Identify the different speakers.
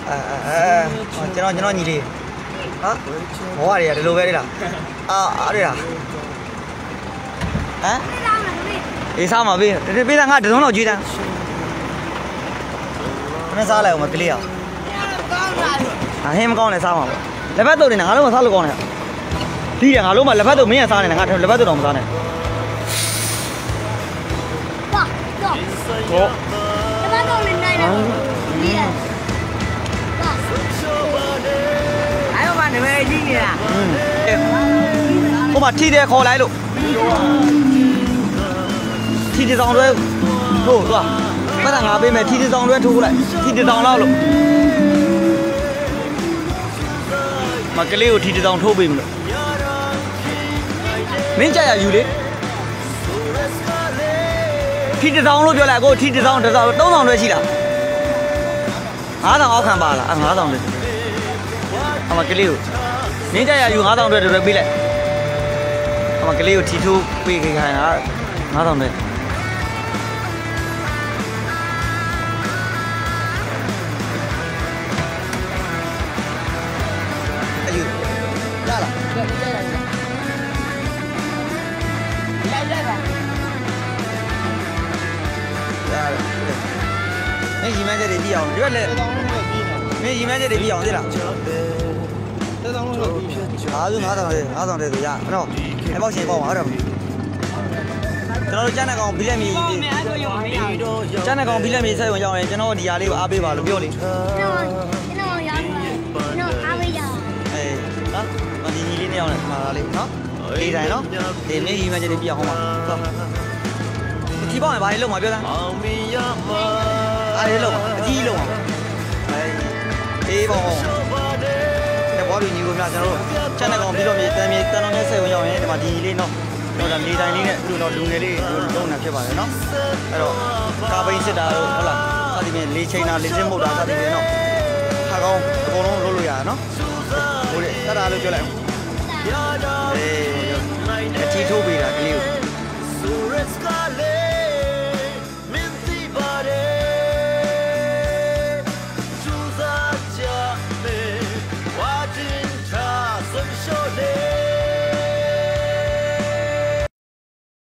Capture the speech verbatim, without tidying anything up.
Speaker 1: ကျွန်တော်ကျွန်တော်ညီလေးဟာဘောရတွေကဒီလိုပဲလေလားအာအားရဟမ်အေးစားမှာပေးပေးတာငါတစုံတော့ကြွေးတန်းခဏစားလိုက်အောင်မကလေးအောင်ဟာဟင်းမကောင်းလဲစားမှာပေါ့လက်ဖက်တုပ်နေငါလုံးမစားလို့ကောင်းတယ်ဒီရငါလုံးမလက်ဖက်တုပ်မင်းရစားနေငါလက်ဖက်တုပ်တော့မစားနဲ့ဟုတ်လက်ဖက်တုပ်လေးနိုင်တယ်ဒီရအဲ့ဘာနေမဲကြီးနေတာဟိုမှာထီတယ်ခေါ်လိုက်လို့ထီတဆောင်တွဲထိုးသွားပတ်တာငါပေးမယ်ထီတဆောင်တွဲထိုးလိုက်ထီတဆောင်လောက်လို့မကလေးကိုထီတဆောင်ထိုးပေးမလို့မင်းကြရယူလေထီတဆောင်လို့ပြောလိုက်ကိုထီတဆောင်တစ်ဆောင်သုံးဆောင်တွဲရှိလားငါးဆောင်အောက်ခံပါလားငါးဆောင်တွဲအမကလေးကိုမင်းကြရယူငါးဆောင်တွဲတွဲပေးလိုက်အမကလေးကိုထီထိုးပေးခိုင်းတာငါးဆောင်တွဲမင်းရီမန်းချက်တွေပြီးအောင်ဒီဘက်လည်းမင်းရီမန်းချက်တွေပြီးအောင်သိလားတက်တောင်းလို့အားစုငါးတောင်းလေးငါးတောင်းလေးဆိုရအဲ့တော့အပေါက်ရှင်ပေါ့ပါဟုတ်တယ်ကျွန်တော်တို့ကျန်းတဲ့ကောင်ဘီလက်မီကျန်းတဲ့ကောင်ဘီလက်မီဆက်ဝင်ရောက်ရင်ကျွန်တော်ဒီຢာလေးကိုအားပေးပါလို့ပြောလေကျွန်တော်ကျွန်တော်ရောက်ကျွန်တော်အားပေးရအောင်အေးနော်ဒီညီလေးနဲ့ရောက်နေမှာလေးနော်လေးတိုင်းနော်ဒီမင်းရီမန်းချက်တွေပြီးအောင်ဟောမှာဒီပေါ့ဘာလေးလုံးမှာပြောသားအားလေးလုံးအကြီးလုံးပါအေးပေါ့တဲ့ဘောပြီးညီကိုများကျွန်တော်တို့ချက်နဲ့ကောင်ပြီးတော့မြေတန်းမြေတန်းတော်နဲ့ဆက်ဝင်ရောက်ရင်ဒီမှာဒီလေးနော်တော့ဒါလေးတိုင်းလေးနဲ့လူတော့လူငယ်လေးလုံးနေဖြစ်ပါတယ်နော်အဲ့တော့ကာပိန်စစ်တာတို့ဟုတ်လားစသည်ဖြင့်လေးချိန်တာလေးချင်းမုတ်တာစသည်ဖြင့်နော်ခါကောင်းအကုန်လုံးလုပ်လို့ရတာနော်ဟိုလေတတ်တာလို့ပြောလိုက်အေးအထီးထိုးပေးတာကလေးကို